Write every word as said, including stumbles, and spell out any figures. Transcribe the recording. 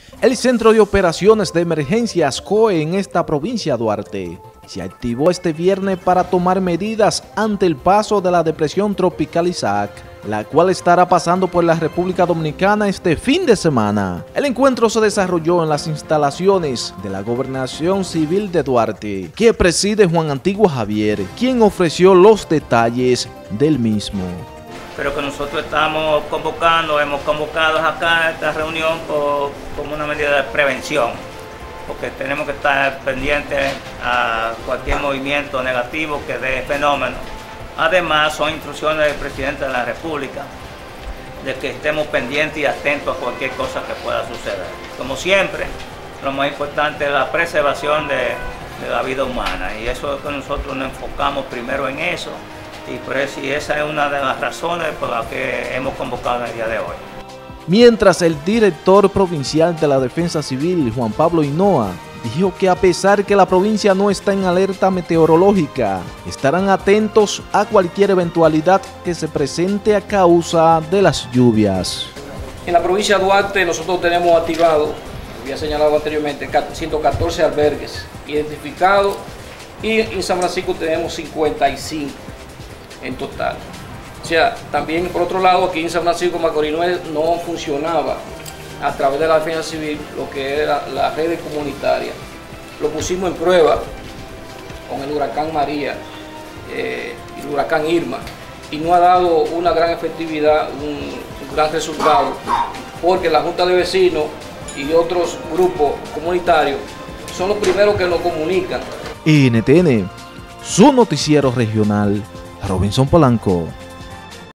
El Centro de Operaciones de Emergencias C O E en esta provincia de Duarte se activó este viernes para tomar medidas ante el paso de la depresión tropical Isaac, la cual estará pasando por la República Dominicana este fin de semana. El encuentro se desarrolló en las instalaciones de la Gobernación Civil de Duarte, que preside Juan Antiguo Javier, quien ofreció los detalles del mismo. Pero que nosotros estamos convocando, hemos convocado acá a esta reunión por, como una medida de prevención, porque tenemos que estar pendientes a cualquier movimiento negativo que dé fenómeno. Además, son instrucciones del presidente de la República de que estemos pendientes y atentos a cualquier cosa que pueda suceder. Como siempre, lo más importante es la preservación de, de la vida humana, y eso es que nosotros nos enfocamos primero en eso. Y, pues, y esa es una de las razones por las que hemos convocado en el día de hoy. Mientras el director provincial de la Defensa Civil, Juan Pablo Hinoa, dijo que a pesar que la provincia no está en alerta meteorológica, estarán atentos a cualquier eventualidad que se presente a causa de las lluvias. En la provincia de Duarte nosotros tenemos activado, había señalado anteriormente, ciento catorce albergues identificados, y en San Francisco tenemos cincuenta y cinco. En total. O sea, también por otro lado, aquí en San Francisco Macorís no funcionaba a través de la Defensa Civil lo que era la red comunitaria. Lo pusimos en prueba con el huracán María eh, y el huracán Irma, y no ha dado una gran efectividad, un, un gran resultado, porque la Junta de Vecinos y otros grupos comunitarios son los primeros que nos comunican. N T N, su noticiero regional, Robinson Polanco.